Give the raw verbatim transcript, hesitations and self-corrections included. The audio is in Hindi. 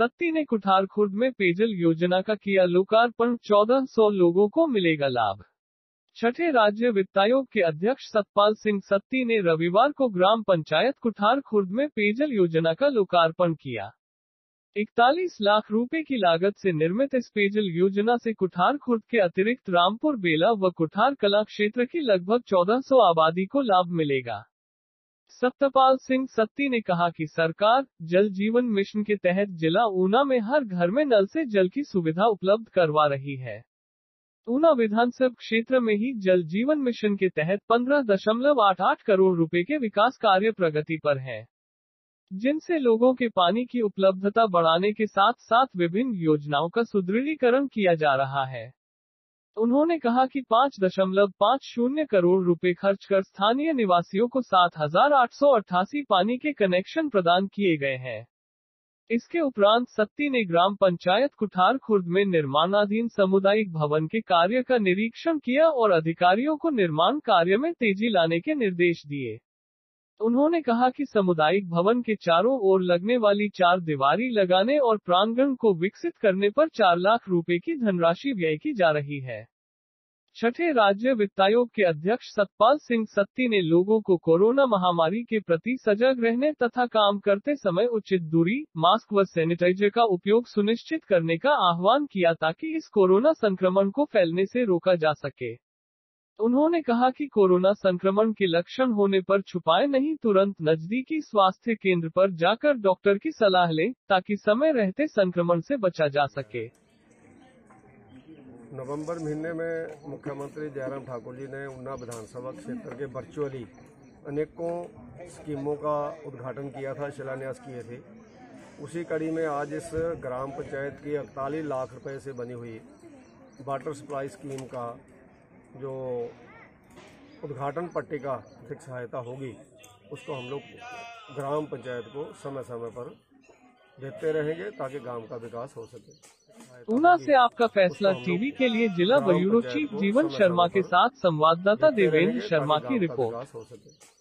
सत्ती ने कुठार खुर्द में पेयजल योजना का किया लोकार्पण, चौदह सौ लोगों को मिलेगा लाभ। छठे राज्य वित्तायोग के अध्यक्ष सतपाल सिंह सत्ती ने रविवार को ग्राम पंचायत कुठार खुर्द में पेयजल योजना का लोकार्पण किया। इकतालीस लाख रुपए की लागत से निर्मित इस पेयजल योजना से कुठार खुर्द के अतिरिक्त रामपुर बेला व कुठार कला क्षेत्र की लगभग चौदह सौ आबादी को लाभ मिलेगा। सतपाल सिंह सत्ती ने कहा कि सरकार जल जीवन मिशन के तहत जिला ऊना में हर घर में नल से जल की सुविधा उपलब्ध करवा रही है। ऊना विधानसभा क्षेत्र में ही जल जीवन मिशन के तहत पंद्रह दशमलव आठ आठ करोड़ रुपए के विकास कार्य प्रगति पर हैं, जिनसे लोगों के पानी की उपलब्धता बढ़ाने के साथ साथ विभिन्न योजनाओं का सुदृढ़ीकरण किया जा रहा है। उन्होंने कहा कि पाँच दशमलव पाँच शून्य करोड़ रुपए खर्च कर स्थानीय निवासियों को सात हजार आठ सौ अट्ठासी पानी के कनेक्शन प्रदान किए गए हैं। इसके उपरांत सत्ती ने ग्राम पंचायत कुठार खुर्द में निर्माणाधीन सामुदायिक भवन के कार्य का निरीक्षण किया और अधिकारियों को निर्माण कार्य में तेजी लाने के निर्देश दिए। उन्होंने कहा कि सामुदायिक भवन के चारों ओर लगने वाली चार दीवारी लगाने और प्रांगण को विकसित करने पर चार लाख रुपए की धनराशि व्यय की जा रही है। छठे राज्य वित्तायोग के अध्यक्ष सतपाल सिंह सत्ती ने लोगों को कोरोना महामारी के प्रति सजग रहने तथा काम करते समय उचित दूरी, मास्क व सैनिटाइजर का उपयोग सुनिश्चित करने का आह्वान किया ताकि इस कोरोना संक्रमण को फैलने से रोका जा सके। उन्होंने कहा कि कोरोना संक्रमण के लक्षण होने पर छुपाए नहीं, तुरंत नजदीकी स्वास्थ्य केंद्र पर जाकर डॉक्टर की सलाह लें ताकि समय रहते संक्रमण से बचा जा सके। नवंबर महीने में मुख्यमंत्री जयराम ठाकुर जी ने ऊना विधानसभा क्षेत्र के वर्चुअली अनेकों स्कीमों का उद्घाटन किया था, शिलान्यास किए थे। उसी कड़ी में आज इस ग्राम पंचायत की इकतालीस लाख रुपए से बनी हुई वाटर सप्लाई स्कीम का जो उद्घाटन पट्टिका आर्थिक सहायता होगी, उसको हम लोग ग्राम पंचायत को समय समय पर देते रहेंगे ताकि गांव का विकास हो सके। ऊना से आपका फैसला टीवी के लिए जिला ब्यूरो चीफ जीवन शर्मा के साथ संवाददाता देवेंद्र शर्मा की रिपोर्ट।